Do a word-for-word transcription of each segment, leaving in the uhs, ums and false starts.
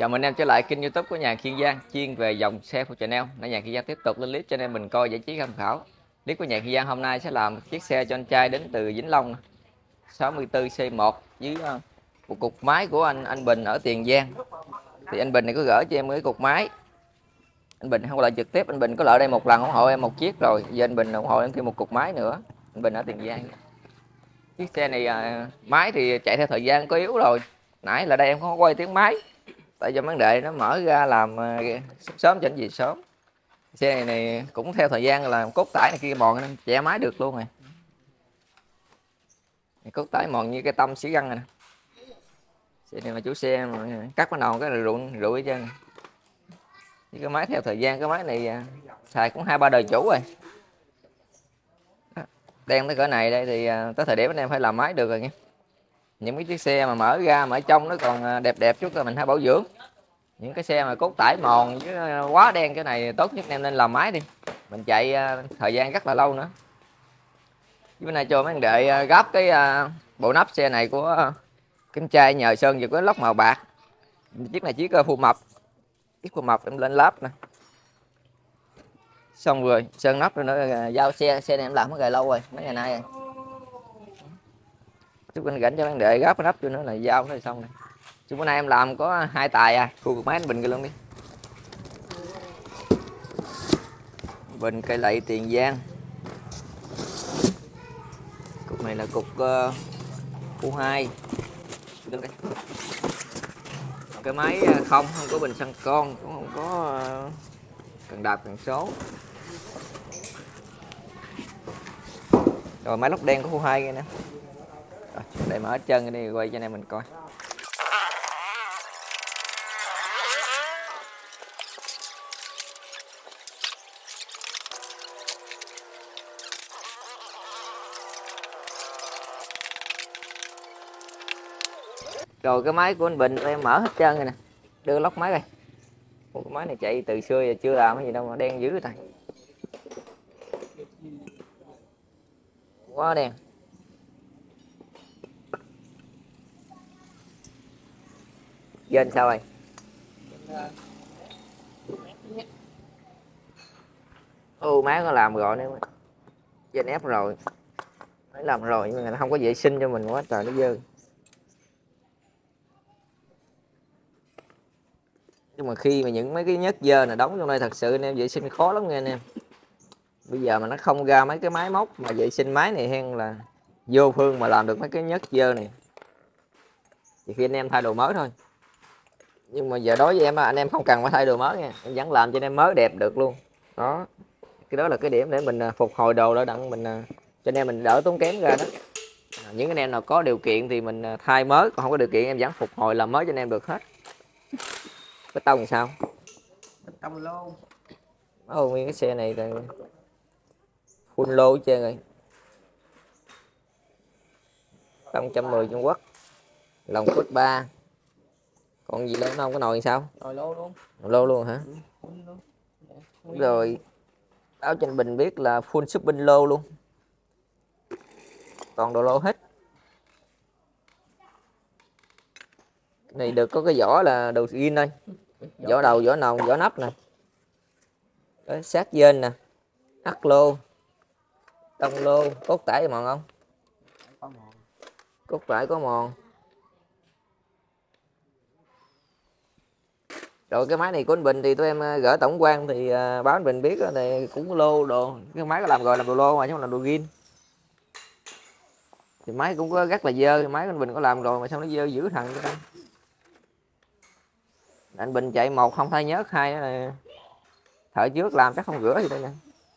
Chào mừng em trở lại kênh YouTube của nhà Kiên Giang chuyên về dòng xe phụ Chanel. Nãy nhà Kiên Giang tiếp tục lên clip cho nên mình coi giải trí tham khảo. Clip của nhà Kiên Giang hôm nay sẽ làm một chiếc xe cho anh trai đến từ Vĩnh Long sáu mươi tư C một với một cục máy của anh anh Bình ở Tiền Giang. Thì anh Bình này có gửi cho em cái cục máy. Anh Bình không có lại trực tiếp, anh Bình có lại đây một lần ủng hộ em một chiếc rồi. Giờ anh Bình ủng hộ em thêm một cục máy nữa. Anh Bình ở Tiền Giang. Chiếc xe này máy thì chạy theo thời gian có yếu rồi. Nãy là đây em không có quay tiếng máy. Tại do vấn đề nó mở ra làm sớm sớm cho anh gì sớm. Xe này, này cũng theo thời gian là cốt tải này kia mòn nên chạy máy được luôn rồi. Cốt tải mòn như cái tâm xí găng này nè. Xe này mà chủ xe mà cắt cái nòn cái là rụi rụi hết trơn. Cái máy theo thời gian, cái máy này xài cũng hai ba đời chủ rồi. Đen tới cỡ này đây thì tới thời điểm anh em phải làm máy được rồi nha. Những cái chiếc xe mà mở ra mà ở trong nó còn đẹp đẹp chút rồi mình hay bảo dưỡng. Những cái xe mà cốt tải mòn với quá đen cái này tốt nhất em nên làm máy đi, mình chạy thời gian rất là lâu nữa. Bữa nay cho mấy anh đệ gấp cái bộ nắp xe này của cái trai nhờ sơn về cái lốc màu bạc. Chiếc này chiếc phù mập, chiếc phù mập em lên lắp nè, xong rồi sơn nắp rồi nữa giao xe. Xe này em làm mấy ngày lâu rồi, mấy ngày nay rồi. Chút anh rảnh cho mấy anh đệ gấp cái nắp cho nữa là giao nó xong rồi. Chứ bữa nay em làm có hai tài à, khu vực máy anh Bình kia luôn đi. Bình cây lậy Tiền Giang. Cục này là cục uh, u hai. Cái máy không, không có bình xăng con, cũng không có uh, cần đạp cần số. Rồi máy lốc đen của u hai kia nè. Rồi, để mở hết chân đi quay cho anh em mình coi. Rồi cái máy của anh Bình em mở hết trơn rồi nè. Đưa lóc máy coi. Một cái máy này chạy từ xưa giờ chưa làm cái gì đâu mà đen dữ rồi thầy. Quá đen. Trên sao rồi? Ô má có làm rồi nữa. Trên ép rồi. Mới làm rồi nhưng mà nó không có vệ sinh cho mình quá trời nó dơ. Nhưng mà khi mà những mấy cái nhớt dơ này đóng trong đây thật sự anh em vệ sinh khó lắm nha anh em. Bây giờ mà nó không ra mấy cái máy móc mà vệ sinh máy này hen là vô phương mà làm được mấy cái nhớt dơ này. Chỉ khi anh em thay đồ mới thôi. Nhưng mà giờ đối với em anh em không cần phải thay đồ mới nha, em vẫn làm cho anh em mới đẹp được luôn. Đó. Cái đó là cái điểm để mình phục hồi đồ đó đặng mình cho anh em mình đỡ tốn kém ra đó. Những anh em nào có điều kiện thì mình thay mới, còn không có điều kiện em vẫn phục hồi làm mới cho anh em được hết. Cái tông làm sao? Tông lô. Ồ, nguyên cái xe này là full lô hết trơn rồi. Tông một trăm mười Trung Quốc. Lòng cốt ba. Còn gì lên không? Có nồi sao? Nồi lô luôn. Nồi lô luôn hả? Ừ, luôn. Đúng rồi. Báo cho anh Bình biết là full shopping lô luôn. Toàn đồ lô hết. Cái này được có cái vỏ là đồ zin thôi. Vỏ đầu, vỏ nòng, vỏ nắp nè. Đấy, sát dên nè. Hắc lô. Tông lô. Cốt tải mòn không? Có mòn. Cốt tải có mòn. Rồi cái máy này của anh Bình thì tụi em gửi tổng quan thì báo anh Bình biết này cũng lô đồ. Cái máy có làm rồi làm đồ lô mà chứ không làm đồ zin. Thì máy cũng có rất là dơ, máy của anh Bình có làm rồi mà sao nó dơ dữ thằng vậy ta. Anh Bình chạy một không thay nhớt, hai là thợ trước làm chắc không rửa gì đây nè.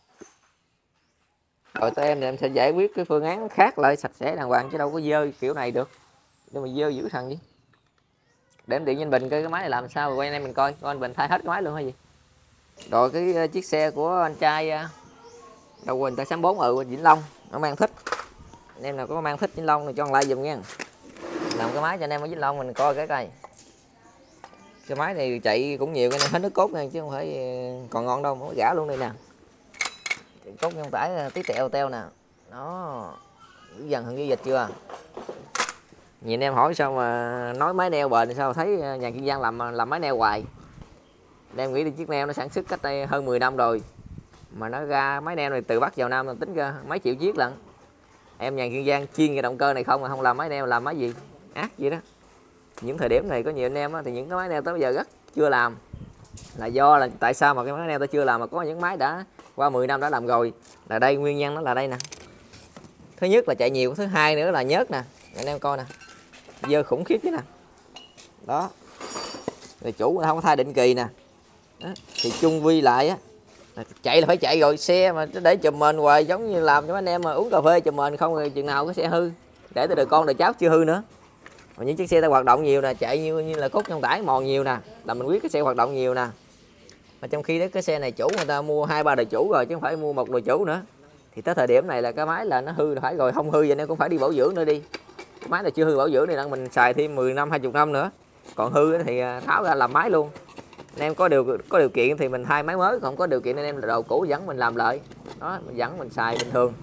Rồi tụi em thì em sẽ giải quyết cái phương án khác lại sạch sẽ đàng hoàng chứ đâu có dơ kiểu này được. Nhưng mà dơ dữ thằng gì. Để em điện anh Bình coi cái máy này làm sao rồi quay anh em mình coi, coi anh Bình thay hết cái máy luôn hay gì. Rồi cái chiếc xe của anh trai đâu quên tay sáu bốn ở Vĩnh Long, nó mang thích. Anh em nào có mang thích Vĩnh Long thì cho like dùm nha. Làm cái máy cho anh em ở Vĩnh Long mình coi cái coi. Cái máy này chạy cũng nhiều, cái này hết nước cốt nha chứ không phải còn ngon đâu, mới gã luôn đây nè. Cốt nhân tải tí tẹo teo nè. Đó. Dần hơn với dịch chưa? Nhìn em hỏi sao mà nói máy neo bền, sao thấy nhà Kiên Giang làm làm máy neo hoài. Em nghĩ đi chiếc neo nó sản xuất cách đây hơn mười năm rồi, mà nó ra máy neo này từ Bắc vào Nam tính ra mấy triệu chiếc lận. Em nhà Kiên Giang chuyên cái động cơ này không mà không làm máy neo, làm máy gì ác vậy đó. Những thời điểm này có nhiều anh em á, thì những cái máy neo tới bây giờ rất chưa làm, là do là tại sao mà cái máy neo ta chưa làm, mà có những máy đã qua mười năm đã làm rồi. Là đây nguyên nhân nó là đây nè. Thứ nhất là chạy nhiều, thứ hai nữa là nhớt nè, anh em coi nè, dơ khủng khiếp chứ nè. Đó, rồi chủ không có thay định kỳ nè. Đó. Thì chung quy lại á, chạy là phải chạy rồi, xe mà để chùm mền hoài giống như làm cho anh em mà uống cà phê chùm mền không rồi chừng nào cái xe hư, để tới đời con đời cháu chưa hư nữa. Mà những chiếc xe ta hoạt động nhiều nè, chạy như như là cốt trong tải mòn nhiều nè, là mình biết cái xe hoạt động nhiều nè. Mà trong khi đó cái xe này chủ người ta mua hai ba đời chủ rồi chứ không phải mua một đời chủ nữa. Thì tới thời điểm này là cái máy là nó hư phải rồi, không hư vậy nên cũng phải đi bảo dưỡng nữa đi. Cái máy là chưa hư bảo dưỡng này là mình xài thêm mười năm hai mươi năm nữa. Còn hư thì tháo ra làm máy luôn. Anh em có điều có điều kiện thì mình thay máy mới, không có điều kiện anh em là đồ cũ vẫn mình làm lại. Đó, mình vẫn mình xài bình thường.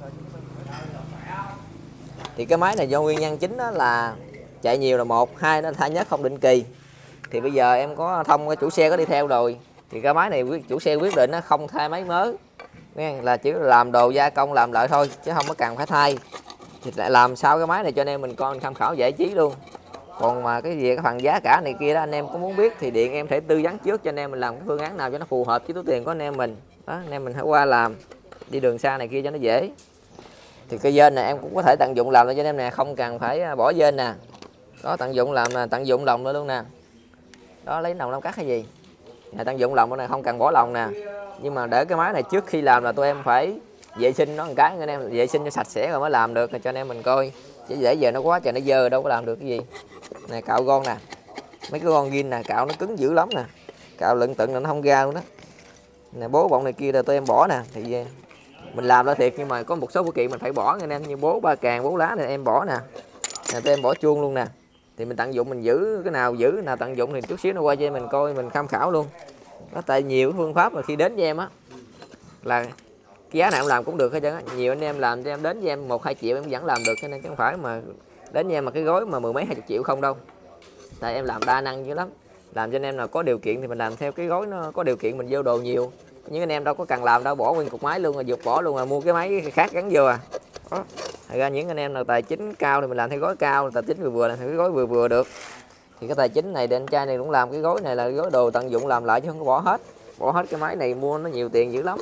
Thì cái máy này do nguyên nhân chính đó là chạy nhiều là một, hai nó thay nhớt không định kỳ. Thì bây giờ em có thông cái chủ xe có đi theo rồi, thì cái máy này chủ xe quyết định nó không thay máy mới nghe, là chỉ làm đồ gia công làm lại thôi chứ không có cần phải thay. Thì lại làm sao cái máy này cho anh em mình coi tham khảo giải trí luôn. Còn mà cái gì cái phần giá cả này kia đó anh em có muốn biết thì điện em thể tư vấn trước cho anh em mình làm cái phương án nào cho nó phù hợp với túi tiền của anh em mình. Đó, anh em mình hãy qua làm đi đường xa này kia cho nó dễ. Thì cái dên này em cũng có thể tận dụng làm cho anh em nè, không cần phải bỏ dên nè. Đó, tận dụng làm nè, tận dụng lòng nữa luôn nè. Đó, lấy lòng làm cắt hay gì nè, tận dụng lòng này không cần bỏ lòng nè. Nhưng mà để cái máy này trước khi làm là tụi em phải vệ sinh nó một cái, anh em vệ sinh cho sạch sẽ rồi mới làm được, cho anh em mình coi. Chứ dễ giờ nó quá trời nó dơ đâu có làm được cái gì. Nè cạo gon nè, mấy cái gon gin nè, cạo nó cứng dữ lắm nè, cạo lận tận là nó không ra luôn đó. Nè bố bọng này kia là tụi em bỏ nè, thì mình làm ra thiệt nhưng mà có một số phụ kiện mình phải bỏ anh em, như bố ba càng bố lá này em bỏ nè. Nè tụi em bỏ chuông luôn nè. Thì mình tận dụng mình giữ cái nào giữ cái nào tận dụng thì chút xíu nó qua cho mình coi mình tham khảo luôn. Đó, tại nhiều phương pháp mà khi đến với em á là cái giá nào em làm cũng được hết trơn á. Nhiều anh em làm cho em đến với em một hai triệu em vẫn làm được, cho nên không phải mà đến với em mà cái gói mà mười mấy hai chục triệu không đâu. Tại em làm đa năng dữ lắm. Làm cho anh em nào có điều kiện thì mình làm theo cái gói nó có điều kiện, mình vô đồ nhiều. Những anh em đâu có cần làm đâu, bỏ nguyên cục máy luôn, rồi dục bỏ luôn, rồi mua cái máy khác gắn vô à. Đó. Thật ra những anh em nào tài chính cao thì mình làm theo gói cao, tài chính vừa vừa làm theo cái gói vừa vừa được. Thì cái tài chính này để anh trai này cũng làm cái gói này là gói đồ tận dụng làm lại chứ không có bỏ hết. Bỏ hết cái máy này mua nó nhiều tiền dữ lắm.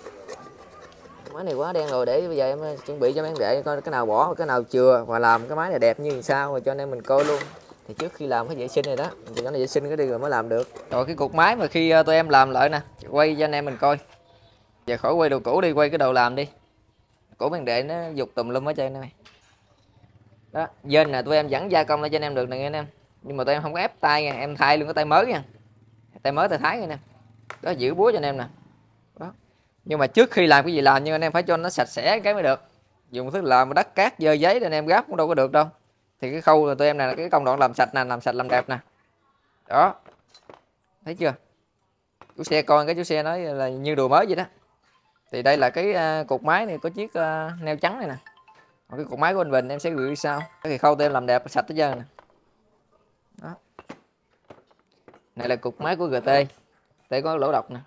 Máy này quá đen rồi, để bây giờ em chuẩn bị cho mấy anh để coi cái nào bỏ cái nào chừa và làm cái máy này đẹp như sao rồi cho anh em mình coi luôn. Thì trước khi làm cái vệ sinh này đó thì nó vệ sinh cái đi rồi mới làm được. Rồi cái cục máy mà khi tụi em làm lại nè, quay cho anh em mình coi. Giờ khỏi quay đồ cũ đi, quay cái đồ làm đi. Cũ bằng đệ nó dục tùm lum ở trên này. Đó, dên nè tụi em vẫn gia công lại cho anh em được nè anh em. Nhưng mà tụi em không có ép tay nha, em thay luôn cái tay mới nha. Tay mới tay thái nha anh em. Đó, giữ búa cho anh em nè. Đó. Nhưng mà trước khi làm cái gì làm nhưng anh em phải cho nó sạch sẽ cái mới được. Dùng thứ làm đất cát dơ giấy để anh em gáp cũng đâu có được đâu. Thì cái khâu là tụi em nè, cái công đoạn làm sạch nè, làm sạch làm đẹp nè. Đó. Thấy chưa? Chủ xe coi cái chủ xe nói là như đồ mới vậy đó. Thì đây là cái uh, cục máy này có chiếc uh, neo trắng này nè. Còn cái cục máy của anh Bình em sẽ gửi sau. Cái khâu tụi em làm đẹp sạch hết trơn nè. Đó. Này là cục máy của giê tê. Đây có lỗ độc nè.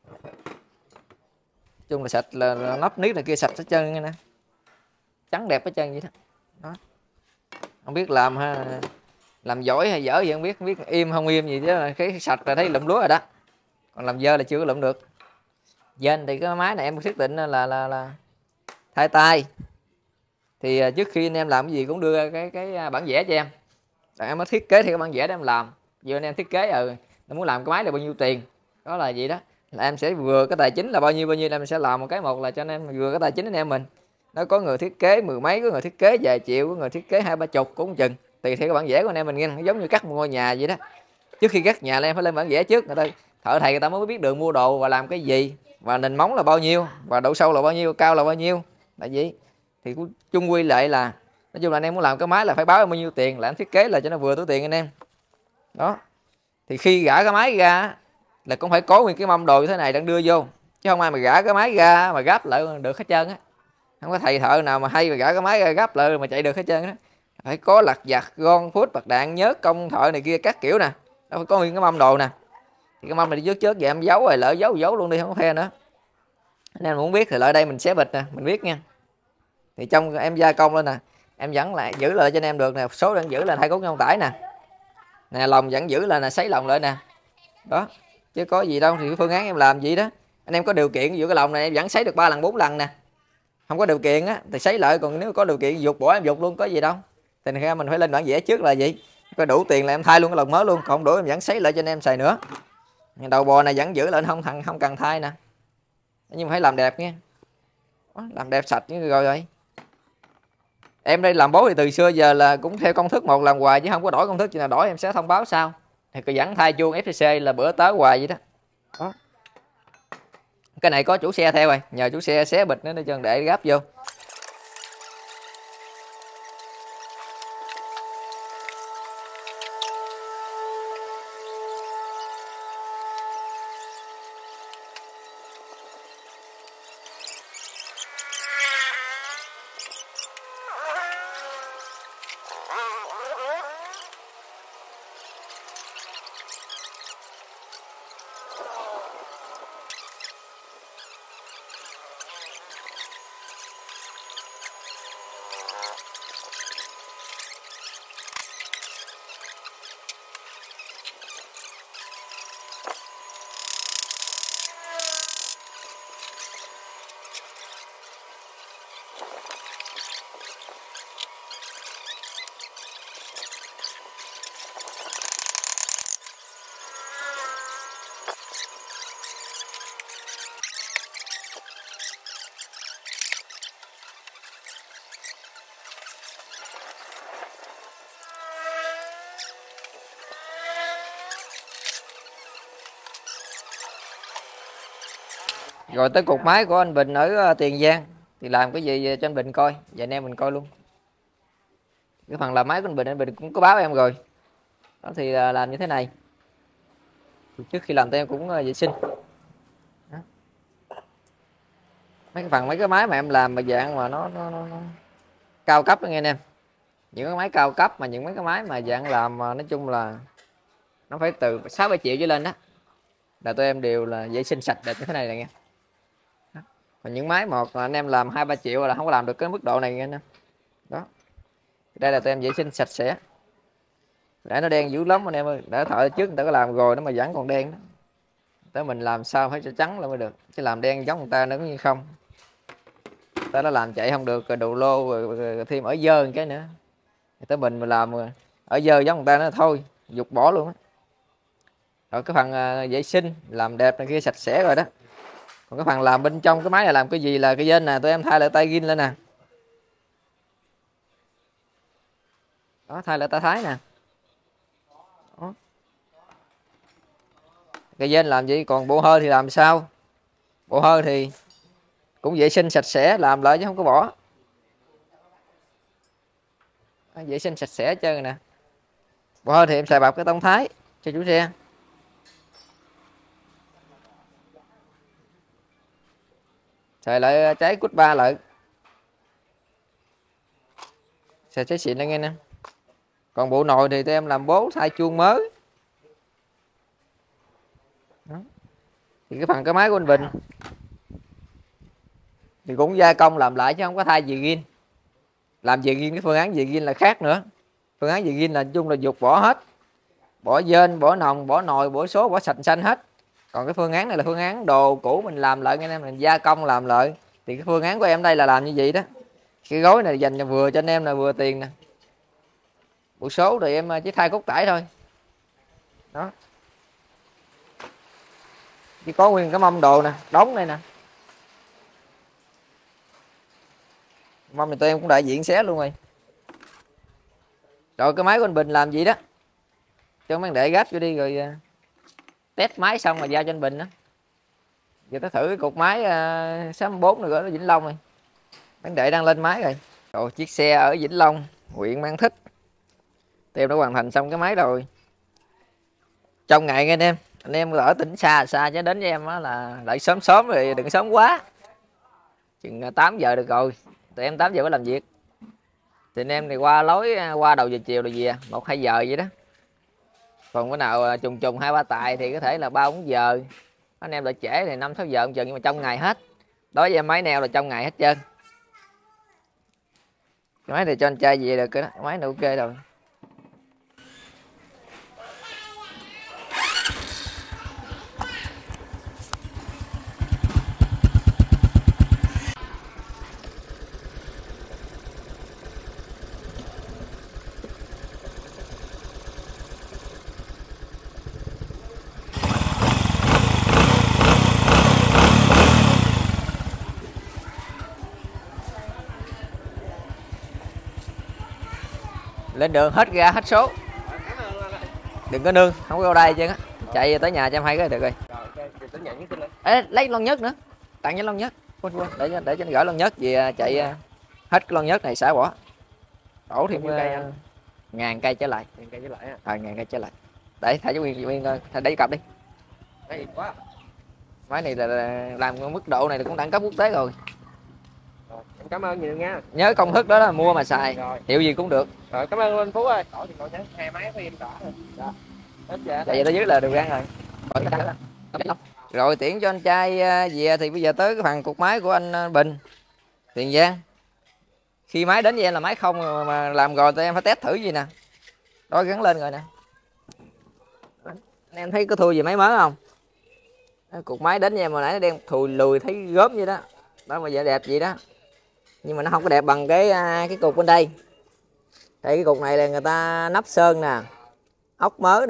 Chung là sạch là, là nắp niết này kia sạch hết trơn nè. Trắng đẹp hết trơn vậy đó. Đó. Không biết làm ha, làm giỏi hay dở gì không biết, không biết im không im gì chứ là cái sạch là thấy lụm lúa rồi đó. Còn làm dơ là chưa có lụm được. Dên thì cái máy này em xác định là là là thay tay. Thì trước khi anh em làm cái gì cũng đưa cái cái bản vẽ cho em. Rồi em mới thiết kế theo cái bản vẽ để em làm. Giờ anh em thiết kế rồi, em muốn làm cái máy là bao nhiêu tiền. Đó là gì đó. Là em sẽ vừa cái tài chính là bao nhiêu bao nhiêu em sẽ làm một cái một là cho anh em vừa cái tài chính anh em mình. Nó có người thiết kế mười mấy, có người thiết kế vài triệu, có người thiết kế hai ba chục cũng chừng. Tùy theo cái bản vẽ của anh em mình nghe, giống như cắt một ngôi nhà vậy đó. Trước khi cắt nhà là em phải lên bản vẽ trước, người ta thợ thầy người ta mới biết đường mua đồ và làm cái gì, và nền móng là bao nhiêu, và độ sâu là bao nhiêu, cao là bao nhiêu. Tại vì thì chung quy lại là nói chung là anh em muốn làm cái máy là phải báo bao nhiêu tiền, là em thiết kế là cho nó vừa túi tiền anh em. Đó. Thì khi gã cái máy ra là cũng phải có nguyên cái mâm đồ như thế này đang đưa vô, chứ không ai mà gã cái máy ra mà gáp lại được hết trơn á. Không có thầy thợ nào mà hay mà gã cái máy ra gáp lại mà chạy được hết trơn á. phải có lặt vặt gom phút bạc đạn nhớt công thợ này kia các kiểu nè, nó phải có nguyên cái mâm đồ nè. Thì cái mâm này trước trước vậy em giấu rồi, lỡ giấu giấu luôn đi không có phe nữa. Nên muốn biết thì lại đây mình xé bịch nè, mình biết nha. Thì trong em gia công lên nè, em vẫn lại giữ lại cho anh em được nè, số đang giữ là hai cốt nhông tải nè. Nè lòng vẫn giữ là nè, sấy lòng lại nè. Đó, chứ có gì đâu thì cái phương án em làm gì đó. Anh em có điều kiện giữa cái lòng này em vẫn sấy được ba lần bốn lần nè. Không có điều kiện á thì sấy lại, còn nếu có điều kiện dục bỏ em dục luôn, có gì đâu. Thì ra mình phải lên bản vẽ trước là gì? Có đủ tiền là em thay luôn cái lòng mới luôn, còn không đủ em vẫn sấy lại cho anh em xài nữa. Đầu bò này vẫn giữ lại, không thằng không cần thay nè. Nhưng mà phải làm đẹp nha. Làm đẹp sạch như rồi rồi. Em đây làm bố thì từ xưa giờ là cũng theo công thức một lần hoài, chứ không có đổi công thức, chỉ là đổi em sẽ thông báo sau. Thì cứ vẫn thay chuông ép xê xê là bữa tới hoài vậy đó. Đó. Cái này có chủ xe theo rồi, nhờ chủ xe xé bịch nữa để cho để gắp vô. Rồi tới cục máy của anh Bình ở Tiền Giang thì làm cái gì cho anh Bình coi, và anh em mình coi luôn. Cái phần làm máy của anh Bình, anh Bình cũng có báo em rồi. Đó thì làm như thế này. Trước khi làm thì em cũng vệ sinh. Đó. Mấy cái phần mấy cái máy mà em làm mà dạng mà nó, nó, nó, nó cao cấp đó nghe anh em. Những cái máy cao cấp mà những mấy cái máy mà dạng làm mà nói chung là nó phải từ sáu bảy triệu trở lên đó, là tụi em đều là vệ sinh sạch đẹp như thế này này nghe. Đó. Còn những máy một anh em làm hai ba triệu là không có làm được cái mức độ này nghe anh em. Đó. Đây là tụi em vệ sinh sạch sẽ. Để nó đen dữ lắm anh em ơi, đã thợ trước người ta có làm rồi nó mà vẫn còn đen đó. Tới mình làm sao phải cho trắng là mới được, chứ làm đen giống người ta nó cũng như không. Ta nó làm chạy không được rồi, đồ lô rồi, rồi, rồi thêm ở dơ cái nữa. Tới mình mà làm ở dơ giống người ta nó thôi dục bỏ luôn á. Rồi cái phần uh, vệ sinh làm đẹp này kia sạch sẽ rồi đó. Còn cái phần làm bên trong cái máy là làm cái gì là cái dên nè, tụi em thay lại tay gin lên nè. Đó, thay lại tay thái nè. Đó. Cái dên làm gì, còn bộ hơi thì làm sao? Bộ hơi thì cũng vệ sinh sạch sẽ làm lại chứ không có bỏ. Đó, vệ sinh sạch sẽ chơi nè. Bộ hơi thì em xài bạc cái tông thái cho chủ xe. Xài lại trái cút ba lại. Xài trái xịn đây nghe nè. Còn bộ nồi thì tụi em làm bố thay chuông mới. Đó. Thì cái phần cái máy của anh Bình thì cũng gia công làm lại chứ không có thay gì gin. Làm gì gin, cái phương án gì gin là khác nữa. Phương án gì gin là chung là dục bỏ hết. Bỏ dên, bỏ nòng, bỏ nồi, bỏ số, bỏ sạch xanh hết. Còn cái phương án này là phương án đồ cũ mình làm lại anh em, mình gia công làm lại. Thì cái phương án của em đây là làm như vậy đó. Cái gối này dành cho vừa cho anh em là vừa tiền nè. Bộ số thì em chỉ thay cốt tải thôi. Đó. Chỉ có nguyên cái mâm đồ nè, đóng đây nè. Mâm này tụi em cũng đại diện xé luôn rồi. Rồi cái máy của anh Bình làm gì đó. Cho mấy để gáp vô đi rồi test máy xong rồi giao cho anh Bình đó. Giờ tới thử cái cục máy uh, sáu bốn này ở Vĩnh Long rồi. Mấy đệ đang lên máy rồi. Rồi chiếc xe ở Vĩnh Long, huyện Mang Thích. Tụi em đã hoàn thành xong cái máy rồi. Trong ngày nghe anh em, anh em ở tỉnh xa xa chứ đến với em á là lại sớm sớm rồi, đừng sớm quá. Chừng tám giờ được rồi. Tụi em tám giờ mới làm việc. Thì anh em thì qua lối qua đầu giờ chiều rồi về một hai giờ vậy đó. Còn cái nào trùng trùng hai ba tài thì có thể là ba bốn giờ. Anh em lại trễ thì năm sáu giờ chừng, nhưng mà trong ngày hết. Đối với máy neo là trong ngày hết trơn. Cái máy này cho anh trai về được cái đó, máy này ok rồi. Lên đường hết ga hết số, đừng có nương, không có đây chứ á, chạy tới nhà cho em hay cái được rồi. Ê, lấy lon nhất nữa, tặng với lon nhất, quên quên để để cho anh gửi lon nhất về chạy hết cái lon nhất này xả bỏ, đổ thêm cây uh, ngàn cây trở lại, ngàn cây trở lại à, ngàn cây trở lại, để thả cho Nguyên Nguyên thả để cặp đi. Đấy quá, máy này là làm mức độ này là cũng đẳng cấp quốc tế rồi. Em cảm ơn nhiều nha. Nhớ công thức đó là mua mà xài, rồi. Hiệu gì cũng được. Rồi cảm ơn anh Phú ơi. Đổi thì còn nhớ hai máy của em trả rồi. Dạ. Hết dạ. Vậy đó dưới là được gan rồi. Rồi tiễn cho anh trai về thì bây giờ tới cái phần cục máy của anh Bình, Tiền Giang. Khi máy đến với em là máy không mà làm rồi tụi em phải test thử gì nè. Đó gắn lên rồi nè. Anh em thấy có thua gì máy mới không? Cục máy đến với em hồi nãy nó đen thùi lùi thấy gớm vậy đó. Đó mà giờ đẹp vậy đó. Nhưng mà nó không có đẹp bằng cái cái cục bên đây. Đây cái cục này là người ta nắp sơn nè, ốc mới nè.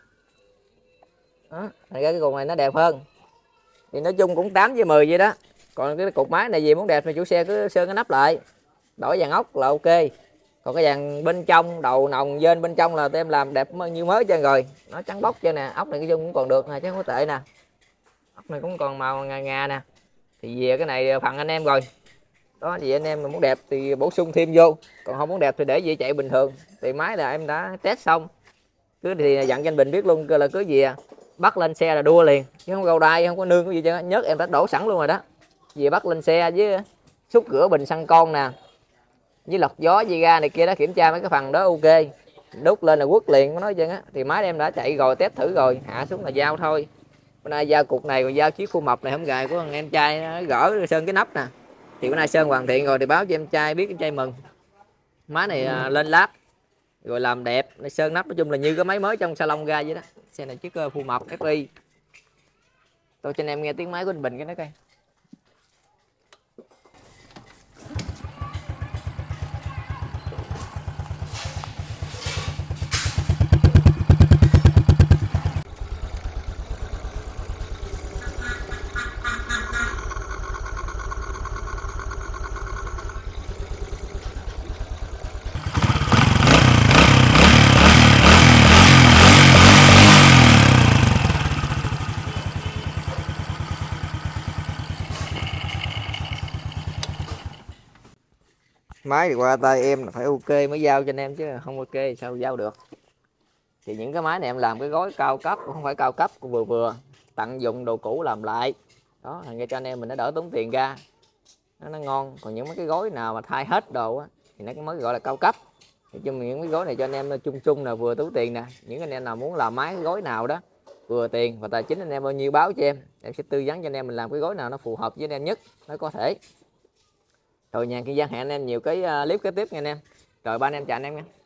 Đó, cái cục này nó đẹp hơn. Thì nói chung cũng tám với mười vậy đó. Còn cái cục máy này gì muốn đẹp thì chủ xe cứ sơn cái nắp lại, đổi dàn ốc là ok. Còn cái dàn bên trong đầu nòng dên bên trong là tụi em làm đẹp như mới cho rồi, nó trắng bóc cho nè. Ốc này cái dung cũng còn được nè chứ không có tệ nè. Ốc này cũng còn màu ngà ngà nè. Thì về cái này phần anh em rồi. Đó thì anh em mà muốn đẹp thì bổ sung thêm vô, còn không muốn đẹp thì để vậy chạy bình thường. Thì máy là em đã test xong, cứ thì dặn cho anh Bình biết luôn là cứ gì à, bắt lên xe là đua liền chứ không gâu đai, không có nương cái gì chứ. Nhớt em đã đổ sẵn luôn rồi đó, về bắt lên xe với xúc cửa bình xăng con nè, với lọc gió dây ga này kia đó, kiểm tra mấy cái phần đó ok, đút lên là quất liền, có nói chân á. Thì máy em đã chạy rồi, test thử rồi, hạ xuống là giao thôi. Bữa nay giao cục này rồi giao chiếc khuôn mập này không gài của em trai gỡ sơn cái nắp nè. Thì bữa nay sơn hoàn thiện rồi thì báo cho em trai biết, em trai mừng. Máy này à, lên láp rồi làm đẹp, sơn nắp nói chung là như cái máy mới trong salon ra vậy đó. Xe này chiếc uh, Phu Mập ép i. Tôi cho anh em nghe tiếng máy của anh Bình cái nó coi. Máy thì qua tay em là phải ok mới giao cho anh em chứ không ok sao giao được. Thì những cái máy này em làm cái gói cao cấp, không phải cao cấp, cũng vừa vừa, tận dụng đồ cũ làm lại đó, thành ra cho anh em mình nó đỡ tốn tiền ra, nó, nó ngon. Còn những mấy cái gói nào mà thay hết đồ á thì nó mới gọi là cao cấp. Thì chung những cái gói này cho anh em chung chung là vừa túi tiền nè. Những anh em nào muốn làm máy cái gói nào đó vừa tiền và tài chính anh em bao nhiêu báo cho em, em sẽ tư vấn cho anh em mình làm cái gói nào nó phù hợp với anh em nhất nó có thể. Rồi nhà Kiên Giang hẹn anh em nhiều cái clip kế tiếp nha anh em. Rồi ba anh em chào anh em nha.